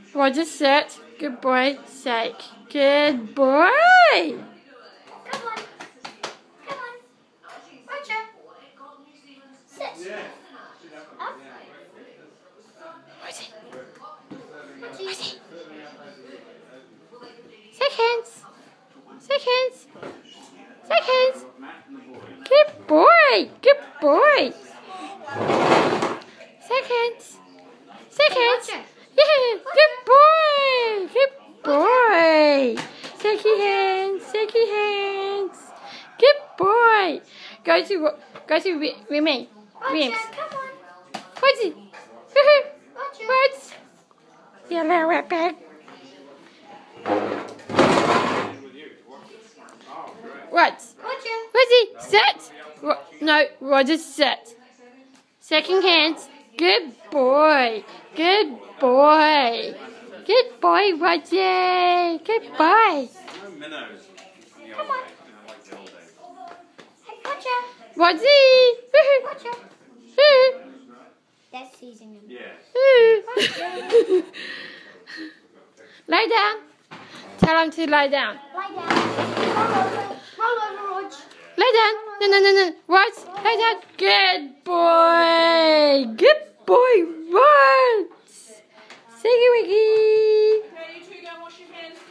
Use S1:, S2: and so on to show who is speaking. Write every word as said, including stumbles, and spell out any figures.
S1: Roger, sit. Good boy. Shake. Good boy.
S2: Come on. Come on. Roger. Sit. Up.
S1: Rosie.
S2: Roger.
S1: Rosie. Seconds. Seconds. Seconds. Good boy. Good boy. Seconds. Seconds. Yeah. Good boy. Good boy. Shaky hands. Shaky hands. Good boy. Go to go to Remy. Rems.
S2: Come on.
S1: What's it?
S2: Roger.
S1: What's? Yellow rat bag. What?
S2: Roger.
S1: Rosie, sit. Ro no, Roger, sit. Second hands. Good boy. Good boy. Good boy, Roger. Good boy.
S2: Come on. Hey, Roger.
S1: Rosie.
S2: Roger. That's teasing him.
S1: Lie down. Tell him to lie down.
S2: Lie down. Roll over. Roll over, Rog.
S1: Lie down. No, no, no, no. Right. Lie down. Good boy. Good boy, Rod. Siggy wiggy.
S3: Now you two go and wash your hands.